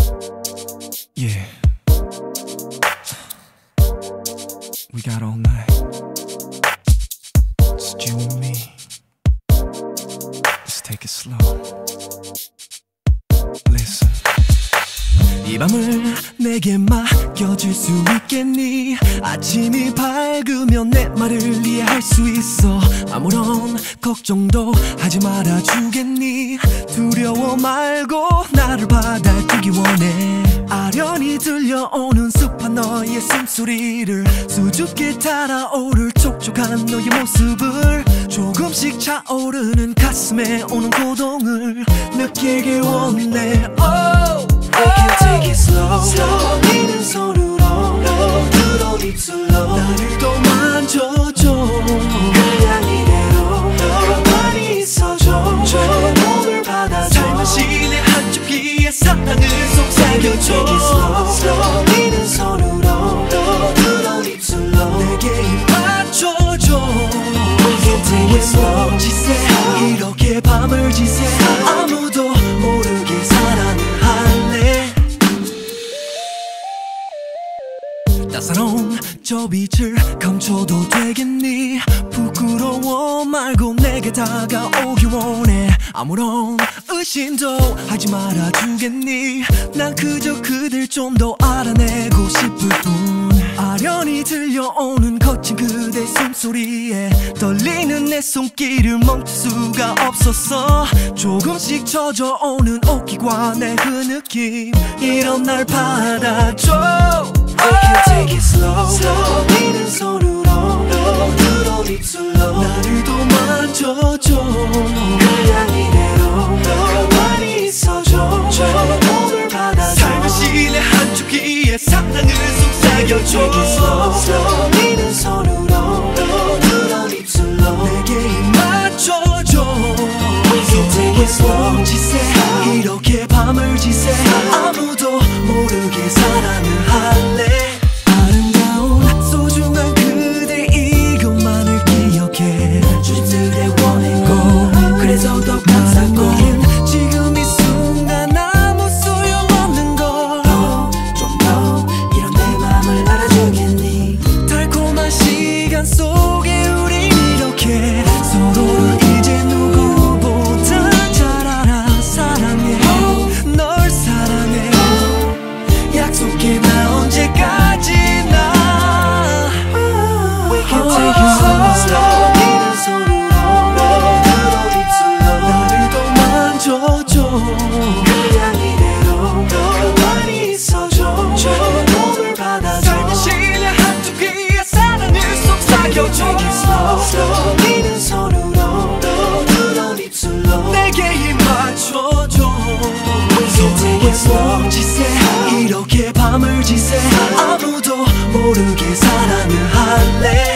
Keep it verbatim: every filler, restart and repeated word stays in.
Yeah. We got all night. Just you and me. Let's take it slow. Listen. 이 밤을 내게 맡겨줄 수 있겠니? 아침이 밝으면 내 말을 이해할 수 있어. 아무런 걱정도 하지 말아주겠니? 두려워 말고 나를 받아주기 원해. 아련히 들려오는 습한 너의 숨소리를 수줍게 달아오를 촉촉한 너의 모습을 조금씩 차오르는 가슴에 오는 고동을 느끼길 원해. Oh! I can take it slow, slow. 니는 손으로 부드러운 입술로 나를 또 만져줘. 그냥 이대로 가만히 있어줘. 내 몸을 받아줘. 살며시 내 한쪽 귀에 사랑을 속삭여줘. Take it slow, slow. 니는 손으로 부드러운 입술로 내게 힘 맞춰줘. I can take it slow. 지새 이렇게 밤을 지새 아무도 모르게 사랑을 할래. 따사로운 저 빛을 감춰도 되겠니? 부끄러워 말고 내게 다가오기 원해. 아무런 의심도 하지 말아주겠니? 난 그저 그댈 좀 더 알아내고 싶을 뿐. 아련히 들려오는 거친 그대 숨소리에 떨리는 내 손길을 멈출 수가 없었어. 조금씩 젖어오는 옷깃과 내 그 느낌 이런 날 받아줘. I can take it slow, slow. 니는 손으로 부드러운 입술로 나를 또 만져줘. 그냥 이대로 가만히 있어줘. 내 몸을 받아줘. 살며시 내 한쪽 귀에 사랑을 속삭여줘. Take it slow, slow. 니는 손으로 부드러운 입술로 내게 힘 맞춰줘. We can take it slow. 지새 이렇게 밤을 지새 아무도 모르게 사랑을 할래. 아름다운 소중한 그대 이것만을 기억해. 주집들의 원했고 그래서 더 감사고 지금 이 순간 아무 소용없는 걸. 좀 더 이런 내 맘을 알아주겠니? 달콤한 시간 속에 우린 이렇게 서로를 이제 누구보다 잘 알아. 사랑해 널 사랑해. 약속해 나 언제까지나 We can take it slow, slow. 니는 손으로 부드러운 입술로 나를 또 만져줘. 그냥 이대로 가만히 있어줘. 내 몸을 받아줘. 살며시 내 한쪽 귀에 사랑을 속삭여줘. Take it slow, slow. 니는 손으로 부드러운 입술로 내게 힘 맞춰줘. We can take it slow. 지새 이렇게 밤을 지새 아무도 모르게 사랑을 할래.